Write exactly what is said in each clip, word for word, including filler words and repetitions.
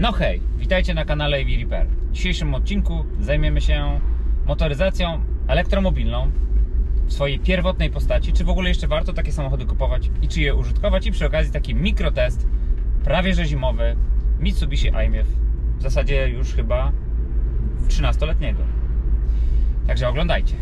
No hej, witajcie na kanale A V Repair. W dzisiejszym odcinku zajmiemy się motoryzacją elektromobilną w swojej pierwotnej postaci. Czy w ogóle jeszcze warto takie samochody kupować i czy je użytkować? I przy okazji taki mikrotest, prawie że zimowy, Mitsubishi i M F, w zasadzie już chyba trzynastoletniego. Także oglądajcie.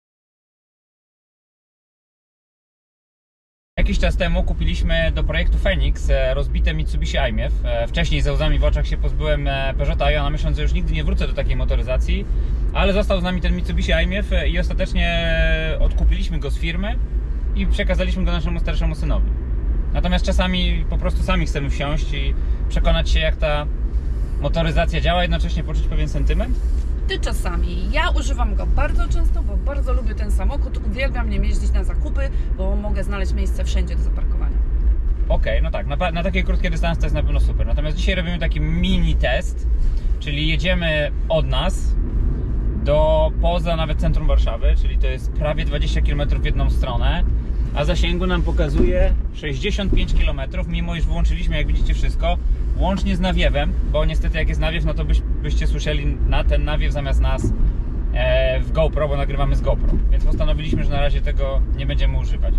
Jakiś czas temu kupiliśmy do projektu Phoenix rozbite Mitsubishi I M F. Wcześniej ze łzami w oczach się pozbyłem Peugeota Iona, myśląc, że już nigdy nie wrócę do takiej motoryzacji, ale został z nami ten Mitsubishi I M F i ostatecznie odkupiliśmy go z firmy i przekazaliśmy go naszemu starszemu synowi. Natomiast czasami po prostu sami chcemy wsiąść i przekonać się, jak ta motoryzacja działa, jednocześnie poczuć pewien sentyment. Ty czasami. Ja używam go bardzo często, bo bardzo lubię ten samochód. Uwielbiam nim jeździć na zakupy, bo mogę znaleźć miejsce wszędzie do zaparkowania. Okej, okay, no tak, na, na takie krótkie dystanse to jest na pewno super. Natomiast dzisiaj robimy taki mini test, czyli jedziemy od nas do poza nawet centrum Warszawy, czyli to jest prawie dwadzieścia kilometrów w jedną stronę, a zasięgu nam pokazuje sześćdziesiąt pięć kilometrów, mimo iż wyłączyliśmy, jak widzicie, wszystko, łącznie z nawiewem, bo niestety jak jest nawiew, no to byś, byście słyszeli na ten nawiew zamiast nas e, w GoPro, bo nagrywamy z GoPro, więc postanowiliśmy, że na razie tego nie będziemy używać.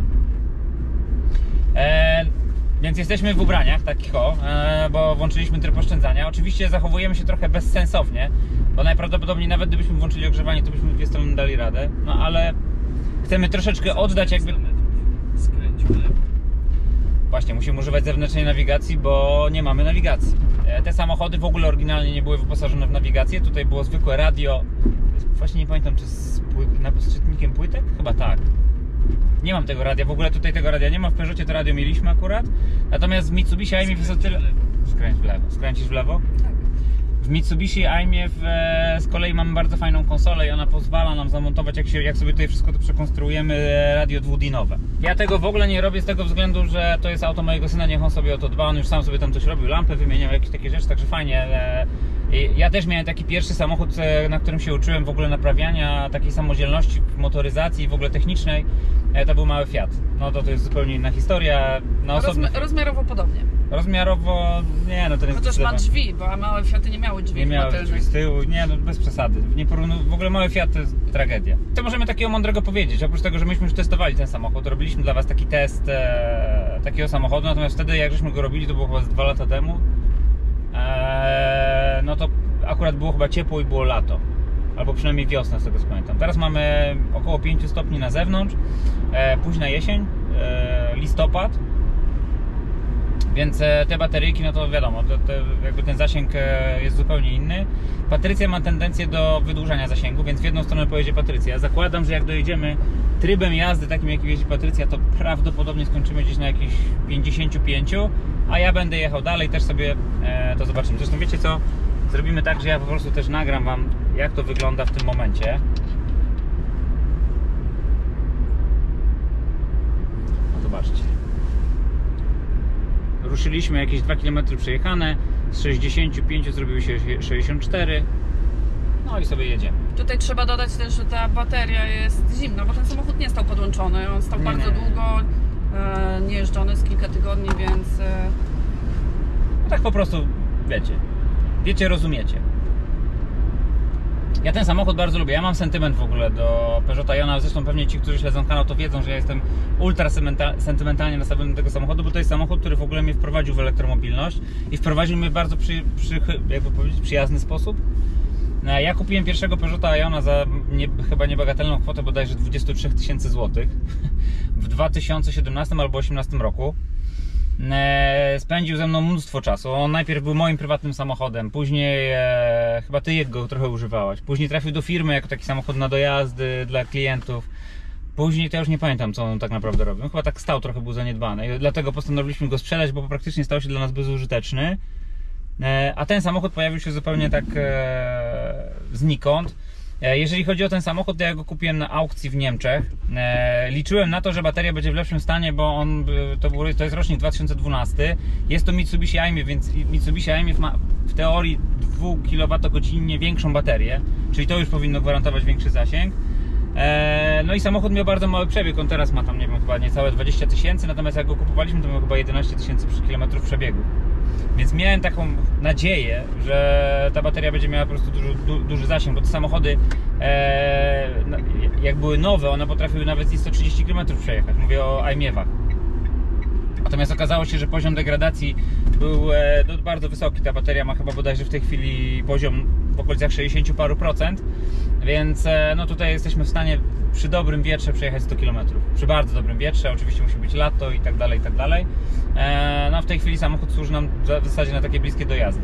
E, więc jesteśmy w ubraniach takich o, e, bo włączyliśmy tryb oszczędzania. Oczywiście zachowujemy się trochę bezsensownie, bo najprawdopodobniej nawet gdybyśmy włączyli ogrzewanie, to byśmy dwie strony dali radę, no ale chcemy troszeczkę oddać jakby... Skręć w lewo. Właśnie, musimy używać zewnętrznej nawigacji, bo nie mamy nawigacji. Te samochody w ogóle oryginalnie nie były wyposażone w nawigację. Tutaj było zwykłe radio. Właśnie nie pamiętam, czy z, z czytnikiem płytek? Chyba tak. Nie mam tego radia, w ogóle tutaj tego radia nie ma. W Peugeotie to radio mieliśmy akurat. Natomiast w Mitsubishi I M F jest o tyle... Skręć w lewo. Skręcisz w lewo? Tak. W Mitsubishi I M F e, z kolei mamy bardzo fajną konsolę i ona pozwala nam zamontować, jak, się, jak sobie tutaj wszystko to przekonstruujemy, radio dwudinowe. Ja tego w ogóle nie robię z tego względu, że to jest auto mojego syna, niech on sobie o to dba, on już sam sobie tam coś robił, lampę wymieniał, jakieś takie rzeczy, także fajnie. E, ja też miałem taki pierwszy samochód, e, na którym się uczyłem w ogóle naprawiania, takiej samodzielności w motoryzacji w ogóle technicznej, e, to był mały Fiat. No to to jest zupełnie inna historia. Na osobny... Rozmi rozmiarowo podobnie. Rozmiarowo, nie, no to nie jest... Chociaż ma drzwi, bo małe Fiaty nie miały drzwi. Nie miały drzwi z tyłu, nie, no bez przesady. Nie porównu... W ogóle mały Fiat to jest tragedia. Co możemy takiego mądrego powiedzieć? Oprócz tego, że myśmy już testowali ten samochód, robiliśmy dla Was taki test e, takiego samochodu, natomiast wtedy, jak żeśmy go robili, to było chyba z dwa lata temu, e, no to akurat było chyba ciepło i było lato. Albo przynajmniej wiosna, z tego co pamiętam. Teraz mamy około pięć stopni na zewnątrz, e, późna jesień, e, listopad. Więc te bateryjki, no to wiadomo, to, to jakby ten zasięg jest zupełnie inny. Patrycja ma tendencję do wydłużania zasięgu, więc w jedną stronę pojedzie Patrycja. Ja zakładam, że jak dojedziemy trybem jazdy takim, jakim jeździ Patrycja, to prawdopodobnie skończymy gdzieś na jakichś pięćdziesięciu pięciu, a ja będę jechał dalej, też sobie e, to zobaczymy. Zresztą wiecie co? Zrobimy tak, że ja po prostu też nagram Wam, jak to wygląda w tym momencie. No zobaczcie. Ruszyliśmy jakieś dwa kilometry przejechane, z sześćdziesięciu pięciu zrobiły się sześćdziesiąt cztery, no i sobie jedziemy. Tutaj trzeba dodać też, że ta bateria jest zimna, bo ten samochód nie stał podłączony, on stał nie, bardzo nie. długo, e, nie jeżdżony z kilka tygodni, więc... E... No tak po prostu, wiecie, wiecie, rozumiecie. Ja ten samochód bardzo lubię, ja mam sentyment w ogóle do Peugeota Iona, zresztą pewnie ci, którzy śledzą kanał, to wiedzą, że ja jestem ultra sentymentalnie nastawiony do tego samochodu, bo to jest samochód, który w ogóle mnie wprowadził w elektromobilność i wprowadził mnie w bardzo przy, przy, jakby powiedzieć, przyjazny sposób. Ja kupiłem pierwszego Peugeota Iona za nie, chyba niebagatelną kwotę bodajże dwadzieścia trzy tysiące złotych w dwa tysiące siedemnastym albo dwa tysiące osiemnastym roku. Spędził ze mną mnóstwo czasu. On najpierw był moim prywatnym samochodem, później e, chyba Ty go trochę używałaś. Później trafił do firmy jako taki samochód na dojazdy dla klientów. Później to ja już nie pamiętam, co on tak naprawdę robił. Chyba tak stał, trochę był zaniedbany i dlatego postanowiliśmy go sprzedać, bo praktycznie stał się dla nas bezużyteczny. E, a ten samochód pojawił się zupełnie tak e, znikąd. Jeżeli chodzi o ten samochód, to ja go kupiłem na aukcji w Niemczech. E, liczyłem na to, że bateria będzie w lepszym stanie, bo on, to, był, to jest rocznik dwa tysiące dwunasty. Jest to Mitsubishi I M F, więc Mitsubishi I M F ma w teorii dwa kilowatogodzinnie większą baterię, czyli to już powinno gwarantować większy zasięg. E, no i samochód miał bardzo mały przebieg, on teraz ma tam, nie wiem, chyba niecałe dwadzieścia tysięcy, natomiast jak go kupowaliśmy, to miał chyba jedenaście tysięcy kilometrów przebiegu. Więc miałem taką nadzieję, że ta bateria będzie miała po prostu duży, du, duży zasięg, bo te samochody e, jak były nowe, one potrafiły nawet i sto trzydzieści kilometrów przejechać. Mówię o iMiewach. Natomiast okazało się, że poziom degradacji był e, bardzo wysoki. Ta bateria ma chyba bodajże w tej chwili poziom w okolicach sześćdziesiąt paru procent. Więc e, no tutaj jesteśmy w stanie przy dobrym wietrze przejechać sto kilometrów. Przy bardzo dobrym wietrze, oczywiście musi być lato i tak dalej, i tak dalej. E, no w tej chwili samochód służy nam w zasadzie na takie bliskie dojazdy.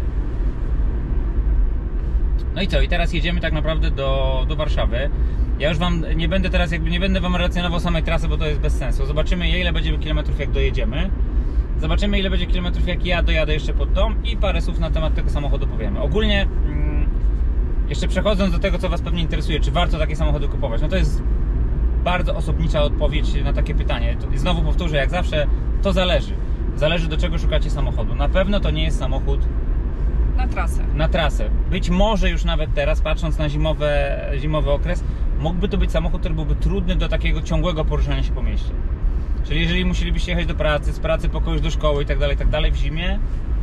No i co? I teraz jedziemy tak naprawdę do, do Warszawy. Ja już wam nie będę teraz, jakby nie będę wam relacjonował samej trasy, bo to jest bez sensu. Zobaczymy, ile będzie kilometrów, jak dojedziemy. Zobaczymy, ile będzie kilometrów, jak ja dojadę jeszcze pod dom i parę słów na temat tego samochodu powiemy. Ogólnie mm, jeszcze przechodząc do tego, co was pewnie interesuje, czy warto takie samochody kupować, no to jest bardzo osobnicza odpowiedź na takie pytanie. I znowu powtórzę, jak zawsze, to zależy. Zależy, do czego szukacie samochodu. Na pewno to nie jest samochód Na trasę. na trasę. Być może już nawet teraz, patrząc na zimowe, zimowy okres, mógłby to być samochód, który byłby trudny do takiego ciągłego poruszania się po mieście. Czyli jeżeli musielibyście jechać do pracy, z pracy po kogoś do szkoły i tak dalej, i tak dalej w zimie,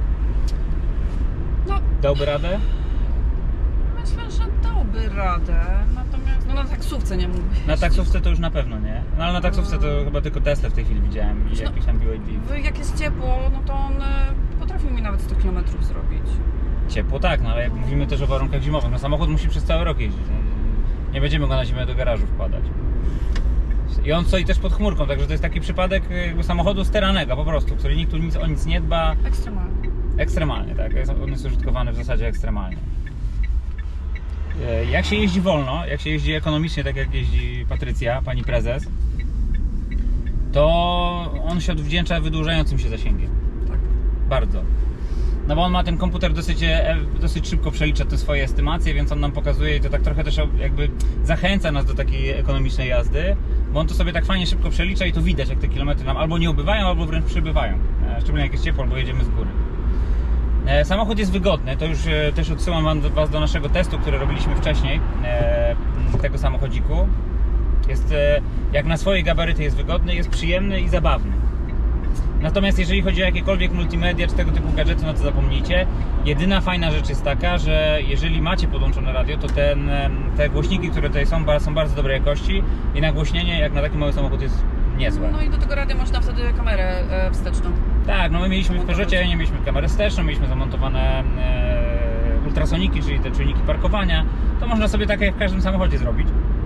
No, dałby radę? myślę, że dałby radę. Natomiast no, na taksówce nie mógłby jeździć. Na taksówce to już na pewno nie. No ale na taksówce to chyba tylko Tesla w tej chwili widziałem i No, jakiś tam B Y D. Jak jest ciepło, no to on e, potrafił mi nawet sto kilometrów zrobić. Ciepło tak, no ale jak mówimy też o warunkach zimowych, no samochód musi przez cały rok jeździć. Nie będziemy go na zimę do garażu wkładać. I on stoi też pod chmurką, także to jest taki przypadek jakby samochodu steranego po prostu, który nikt tu nic, o nic nie dba. Ekstremalnie. Ekstremalnie, tak. On jest użytkowany w zasadzie ekstremalnie. Jak się jeździ wolno, jak się jeździ ekonomicznie, tak jak jeździ Patrycja, pani prezes, to on się odwdzięcza wydłużającym się zasięgiem. Tak. Bardzo. No bo on ma ten komputer dosyć, dosyć szybko przelicza te swoje estymacje, więc on nam pokazuje i to tak trochę też jakby zachęca nas do takiej ekonomicznej jazdy, bo on to sobie tak fajnie szybko przelicza i to widać, jak te kilometry nam albo nie ubywają, albo wręcz przybywają. Szczególnie jak jest ciepło, albo jedziemy z góry. Samochód jest wygodny, to już też odsyłam was do naszego testu, który robiliśmy wcześniej, tego samochodziku. Jest, jak na swoje gabaryty jest wygodny, jest przyjemny i zabawny. Natomiast jeżeli chodzi o jakiekolwiek multimedia czy tego typu gadżety, no to zapomnijcie. Jedyna fajna rzecz jest taka, że jeżeli macie podłączone radio, to ten, te głośniki, które tutaj są, są bardzo dobrej jakości i nagłośnienie jak na taki mały samochód jest niezłe. No i do tego radia można wtedy kamerę e, wsteczną. Tak, no my mieliśmy w Peugeotie, nie mieliśmy kamerę wsteczną, mieliśmy zamontowane e, ultrasoniki, czyli te czujniki parkowania. To można sobie tak jak w każdym samochodzie zrobić.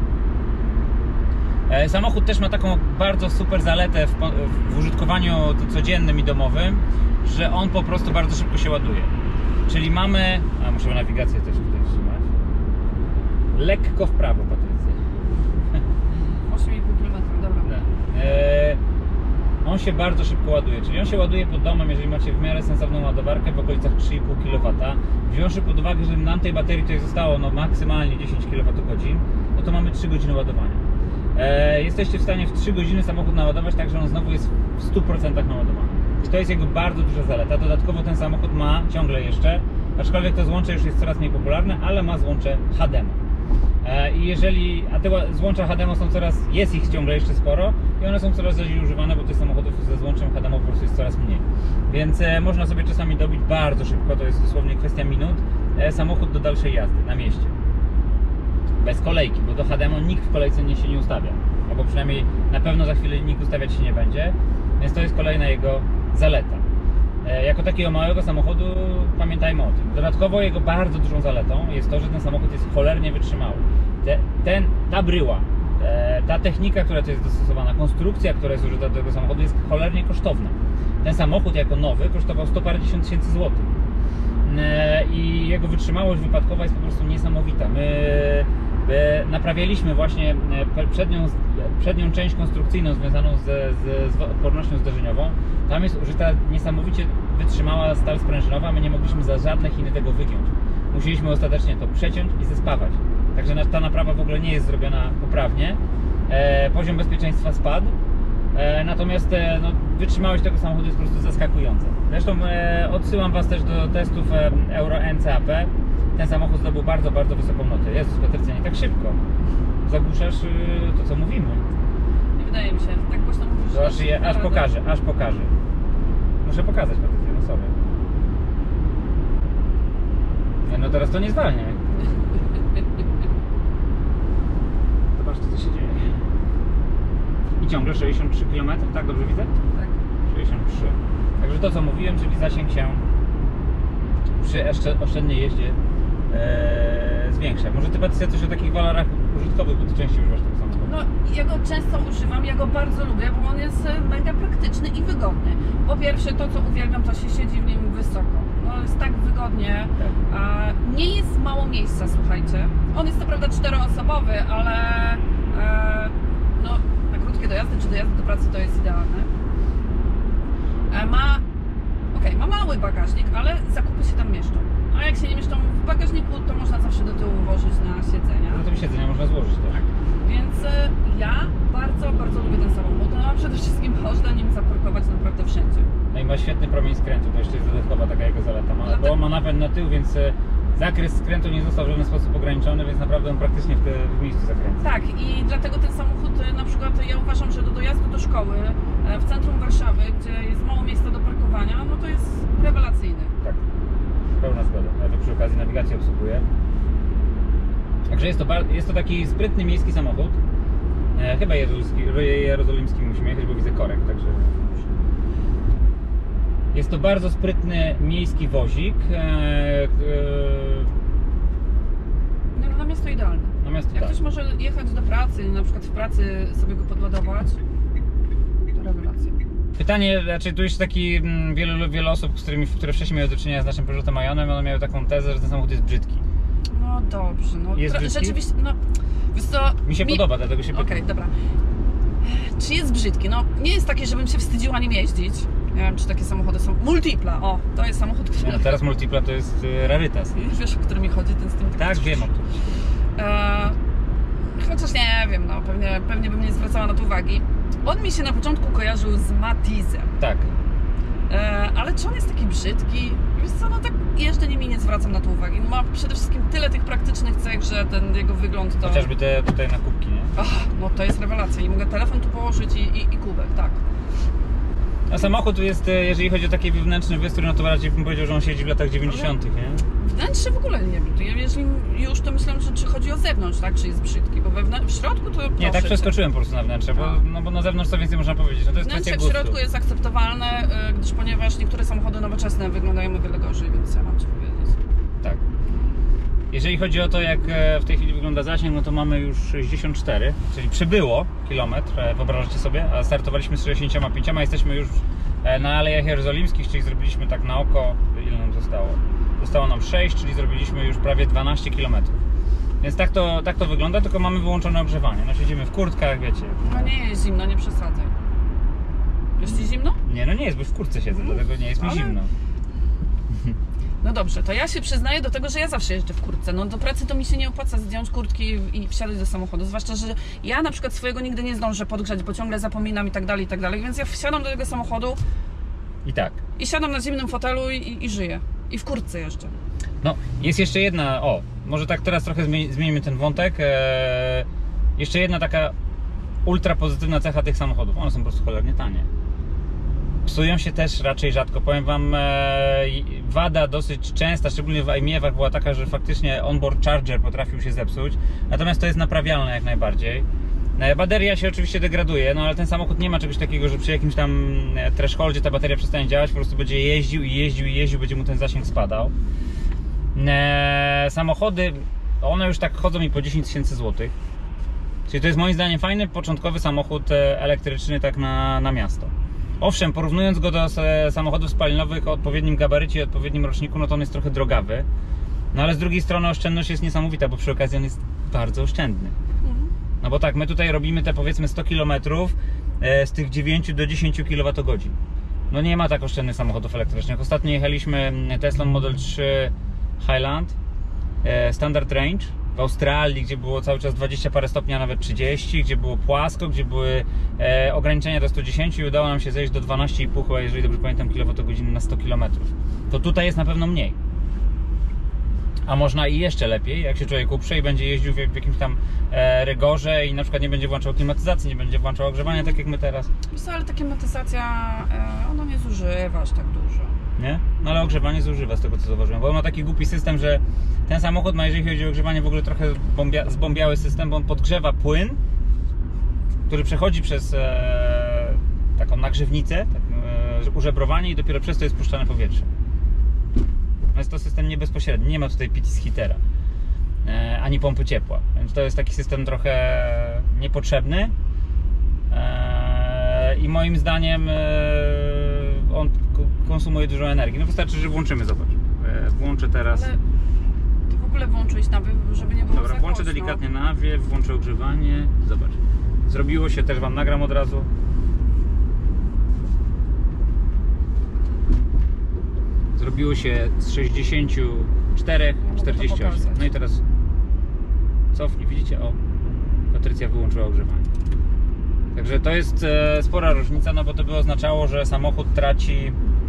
E, samochód też ma taką bardzo super zaletę w, w użytkowaniu codziennym i domowym, że on po prostu bardzo szybko się ładuje. Czyli mamy... A muszę nawigację też tutaj trzymać. Lekko w prawo, Patrycja. osiem i pół kilometra, dobra. E, on się bardzo szybko ładuje, czyli on się ładuje pod domem, jeżeli macie w miarę sensowną ładowarkę w okolicach trzy i pół kilowata. Wziąwszy pod uwagę, że nam tej baterii tutaj zostało no, maksymalnie dziesięć kilowatogodzin, no to mamy trzy godziny ładowania. E, jesteście w stanie w trzy godziny samochód naładować, tak że on znowu jest w stu procentach naładowany. I to jest jego bardzo duża zaleta. Dodatkowo ten samochód ma ciągle jeszcze, aczkolwiek to złącze już jest coraz mniej popularne, ale ma złącze H D M I. E, I jeżeli, a te złącza H D M I są coraz, jest ich ciągle jeszcze sporo i one są coraz rzadziej używane, bo tych samochodów ze złączem H D M I po prostu jest coraz mniej. Więc e, można sobie czasami dobić bardzo szybko, to jest dosłownie kwestia minut, e, samochód do dalszej jazdy na mieście. Bez kolejki, bo do H D M I nikt w kolejce nie się nie ustawia, albo przynajmniej na pewno za chwilę nikt ustawiać się nie będzie, więc to jest kolejna jego zaleta. E, jako takiego małego samochodu pamiętajmy o tym. Dodatkowo jego bardzo dużą zaletą jest to, że ten samochód jest cholernie wytrzymały. Te, ten, ta bryła, e, ta technika, która tu jest dostosowana, konstrukcja, która jest użyta do tego samochodu jest cholernie kosztowna. Ten samochód jako nowy kosztował sto parędziesiąt tysięcy złotych. I jego wytrzymałość wypadkowa jest po prostu niesamowita. My naprawialiśmy właśnie przednią, przednią część konstrukcyjną związaną z, z, z odpornością zderzeniową. Tam jest użyta niesamowicie wytrzymała stal sprężynowa, my nie mogliśmy za żadne Chiny tego wygiąć. Musieliśmy ostatecznie to przeciąć i zespawać. Także ta naprawa w ogóle nie jest zrobiona poprawnie. E, poziom bezpieczeństwa spadł. E, natomiast e, no, wytrzymałość tego samochodu jest po prostu zaskakująca. Zresztą e, odsyłam was też do testów e, Euro N C A P. Ten samochód zdobył bardzo, bardzo wysoką notę. Jezus, Patrycja, nie tak szybko. Zagłuszasz y, to, co mówimy. Nie wydaje mi się, tak głośno mówisz. To aż, je, aż pokażę, aż pokażę. Muszę pokazać, Patrycja, no sorry. teraz to nie zwalniaj. Zobacz, co się dzieje. I ciągle sześćdziesiąt trzy kilometry, tak? Dobrze widzę? Tak. sześćdziesiąt trzy. Także to, co mówiłem, czyli zasięg się przy oszczędnej jeździe ee, zwiększa. Może Ty, Patrycja, coś o takich walorach użytkowych, bo Ty częściej używasz tego samochodu. No, ja go często używam, ja go bardzo lubię, bo on jest mega praktyczny i wygodny. Po pierwsze, to co uwielbiam, to się siedzi w nim wysoko. No, jest tak wygodnie. Tak. A, nie jest mało miejsca, słuchajcie. On jest co prawda czteroosobowy, ale e, no, na krótkie dojazdy czy dojazdy do pracy to jest idealne. E, ma, okej, ma mały bagażnik, ale zakupy się tam mieszczą. A jak się nie mieszczą w bagażniku, to można zawsze do tyłu włożyć na siedzenia. No to siedzenia można złożyć też. Tak. Więc e, ja bardzo, bardzo lubię ten samochód. No, a przede wszystkim można nim zaparkować naprawdę wszędzie. No i ma świetny promień skrętu, to jeszcze jest dodatkowa taka jego zaleta. Ma, Dlatego- bo ma napęd na tył, więc e, zakres skrętu nie został w żaden sposób ograniczony, więc naprawdę on praktycznie w, te, w miejscu zakręca. Tak, i dlatego ten samochód, e, na przykład ja uważam, że do dojazdu do szkoły e, w centrum Warszawy, gdzie jest mało miejsca do parkowania, no to jest rewelacyjny. Tak, pełna zgoda. Ja to przy okazji nawigacji obsługuję. Także jest to, bar- jest to taki sprytny miejski samochód. E, chyba jerozolimski, jerozolimski musimy jechać, bo widzę korek, także... Jest to bardzo sprytny miejski wozik. E, e, No, no, na miasto idealne. na miasto, Jak tak. ktoś może jechać do pracy, na przykład w pracy sobie go podładować, to rewelacja. Pytanie, znaczy tu jeszcze taki mm, wiele, wiele osób, z którymi, które wcześniej miały do czynienia z naszym Peugeotem Ayonem, one miały taką tezę, że ten samochód jest brzydki. No dobrze, no Jest tra- brzydki? rzeczywiście, no wiesz co, Mi się podoba, dlatego się pytam. Okej, dobra. Czy jest brzydki? No nie jest taki, żebym się wstydziła nim jeździć. Nie wiem, czy takie samochody są. Multipla, o, to jest samochód, który... No, teraz Multipla to jest y, rarytas. Wiesz, o który mi chodzi, ten z tym... Tak, wiem o tym. E, chociaż nie wiem, no pewnie, pewnie bym nie zwracała na to uwagi. On mi się na początku kojarzył z Matizem. Tak. E, ale czy on jest taki brzydki? Wiesz co, no tak jeżdżę nim i nie zwracam na to uwagi. Ma przede wszystkim tyle tych praktycznych cech, że ten jego wygląd to... Chociażby te tutaj na kubki, nie? Ach, no to jest rewelacja i mogę telefon tu położyć i, i, i kubek, tak. A samochód jest, e, jeżeli chodzi o taki wewnętrzny wystrój, no to raczej bym powiedział, że on siedzi w latach dziewięćdziesiątych, nie? Wnętrze w ogóle nie wiem. To ja jeżeli już to myślałem, że czy chodzi o zewnątrz, tak? Czy jest brzydki, bo wewnę- w środku to... Nie, proszę tak cię. przeskoczyłem po prostu na wnętrze, bo, A. no bo na zewnątrz co więcej można powiedzieć. No to jest Wnętrze kwestia w gustu. środku jest akceptowalne, y, gdyż ponieważ niektóre samochody nowoczesne wyglądają o wiele gorzej, więc ja mam ci powiedzieć. Tak. Jeżeli chodzi o to, jak e, w tej chwili wygląda zasięg, no to mamy już sześćdziesiąt cztery, czyli przybyło kilometr, e, wyobrażacie sobie, a startowaliśmy z sześćdziesiąt pięć, a jesteśmy już e, na Alejach Jerozolimskich, czyli zrobiliśmy tak na oko, ile nam zostało? Zostało nam sześć, czyli zrobiliśmy już prawie dwanaście kilometrów. Więc tak to, tak to wygląda, tylko mamy wyłączone ogrzewanie. No siedzimy w kurtkach, wiecie. No nie jest zimno, nie przesadzaj. Jest ci zimno? Nie, no nie jest, bo w kurtce siedzę, dlatego nie jest mi Ale- zimno. No dobrze, to ja się przyznaję do tego, że ja zawsze jeżdżę w kurtce. No do pracy to mi się nie opłaca zdjąć kurtki i wsiadać do samochodu. Zwłaszcza, że ja na przykład swojego nigdy nie zdążę podgrzać, bo ciągle zapominam i tak dalej, i tak dalej. Więc ja wsiadam do tego samochodu I tak. i siadam na zimnym fotelu i, i, i żyję. I w kurtce jeszcze. No, jest jeszcze jedna, o, może tak teraz trochę zmieni- zmienimy ten wątek. Eee, jeszcze jedna taka ultra pozytywna cecha tych samochodów. One są po prostu cholernie tanie. Psują się też raczej rzadko. Powiem Wam, e, wada dosyć częsta, szczególnie w iMiewach, była taka, że faktycznie onboard charger potrafił się zepsuć. Natomiast to jest naprawialne jak najbardziej. E, bateria się oczywiście degraduje, no ale ten samochód nie ma czegoś takiego, że przy jakimś tam e, thresholdzie ta bateria przestanie działać, po prostu będzie jeździł i jeździł i jeździł, będzie mu ten zasięg spadał. E, samochody, one już tak chodzą mi po dziesięć tysięcy złotych. Czyli to jest moim zdaniem fajny, początkowy samochód e, elektryczny tak na, na miasto. Owszem, porównując go do e, samochodów spalinowych o odpowiednim gabarycie i odpowiednim roczniku, no to on jest trochę drogawy. No ale z drugiej strony oszczędność jest niesamowita, bo przy okazji on jest bardzo oszczędny. No bo tak, my tutaj robimy te powiedzmy sto kilometrów e, z tych dziewięć do dziesięciu kilowatogodzin. No nie ma tak oszczędnych samochodów elektrycznych. Ostatnio jechaliśmy Teslą Model trzy Highland e, Standard Range w Australii, gdzie było cały czas dwadzieścia parę stopni, a nawet trzydzieści, gdzie było płasko, gdzie były e, ograniczenia do stu dziesięciu i udało nam się zejść do dwanaście i pół, chyba, jeżeli dobrze pamiętam, kilowatogodzin na sto kilometrów. To tutaj jest na pewno mniej. A można i jeszcze lepiej, jak się człowiek uprze i będzie jeździł w, w jakimś tam e, rygorze i na przykład nie będzie włączał klimatyzacji, nie będzie włączał ogrzewania, tak jak my teraz. Wiesz co, ale ta klimatyzacja, e, ona nie zużywa aż tak dużo. nie? No ale ogrzewanie zużywa z tego, co zauważyłem, bo on ma taki głupi system, że ten samochód ma, jeżeli chodzi o ogrzewanie, w ogóle trochę bombia, zbombiały system, bo on podgrzewa płyn, który przechodzi przez e, taką nagrzewnicę, tak, e, użebrowanie i dopiero przez to jest puszczane powietrze. No jest to system niebezpośredni, nie ma tutaj pitis heatera, e, ani pompy ciepła, więc to jest taki system trochę niepotrzebny e, i moim zdaniem e, on konsumuje dużo energii. No wystarczy, że włączymy, zobacz. E, włączę teraz. Ale ty w ogóle włączyłeś na wy- żeby nie było Dobra, za włączę głośno. delikatnie nawiew, włączę ogrzewanie. Zobacz. Zrobiło się, też wam nagram od razu. Zrobiło się z sześćdziesięciu czterech, Ja mogę to czterdzieści osiem. pokazać. No i teraz cofnij, widzicie? O, Patrycja wyłączyła ogrzewanie. Także to jest e, spora różnica, no bo to by oznaczało, że samochód traci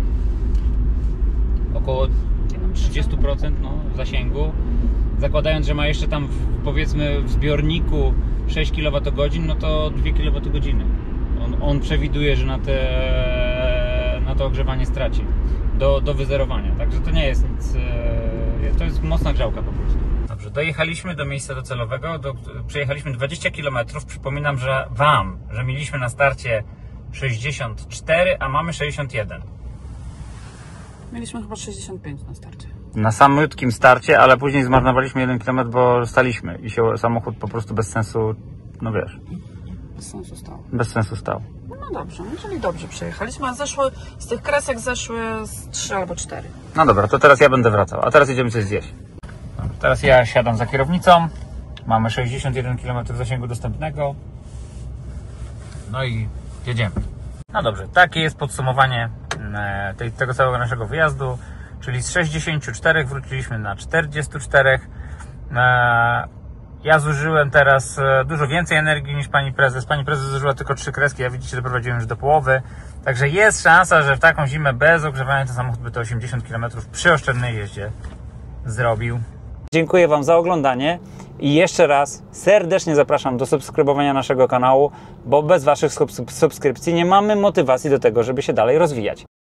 około trzydzieści procent no, zasięgu. Zakładając, że ma jeszcze tam w, powiedzmy w zbiorniku sześć kilowatogodzin, no to dwie kilowatogodziny. On, on przewiduje, że na, te, na to ogrzewanie straci do, do wyzerowania. Także to nie jest nic, e, to jest mocna grzałka po prostu. Dobrze, dojechaliśmy do miejsca docelowego, do, przejechaliśmy dwadzieścia kilometrów. Przypominam, że wam, że mieliśmy na starcie sześćdziesiąt cztery, a mamy sześćdziesiąt jeden. Mieliśmy chyba sześćdziesiąt pięć na starcie. Na samotnym starcie, ale później zmarnowaliśmy jeden kilometr, bo staliśmy i się samochód po prostu bez sensu, no wiesz, Bez sensu stało. bez sensu stał. No dobrze, no czyli dobrze przejechaliśmy, a zeszły, z tych kresek zeszły z trzy albo cztery. No dobra, to teraz ja będę wracał, a teraz idziemy coś zjeść. Dobra, teraz ja siadam za kierownicą, mamy sześćdziesiąt jeden kilometrów zasięgu dostępnego, no i jedziemy. No dobrze, takie jest podsumowanie e, tej, tego całego naszego wyjazdu, czyli z sześćdziesięciu czterech wróciliśmy na czterdzieści cztery. E, ja zużyłem teraz e, dużo więcej energii niż pani prezes. Pani prezes zużyła tylko trzy kreski, ja widzicie, doprowadziłem już do połowy. Także jest szansa, że w taką zimę bez ogrzewania ten samochód by to osiemdziesiąt kilometrów przy oszczędnej jeździe zrobił. Dziękuję wam za oglądanie i jeszcze raz serdecznie zapraszam do subskrybowania naszego kanału, bo bez waszych subskrypcji nie mamy motywacji do tego, żeby się dalej rozwijać.